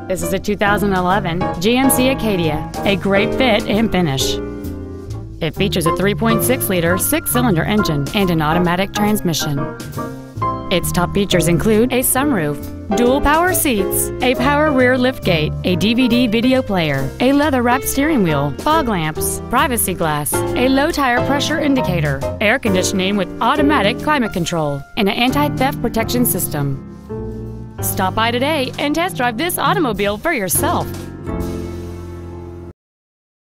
This is a 2011 GMC Acadia, a great fit and finish. It features a 3.6-liter six-cylinder engine and an automatic transmission. Its top features include a sunroof, dual power seats, a power rear liftgate, a DVD video player, a leather-wrapped steering wheel, fog lamps, privacy glass, a low tire pressure indicator, air conditioning with automatic climate control, and an anti-theft protection system. Stop by today and test drive this automobile for yourself.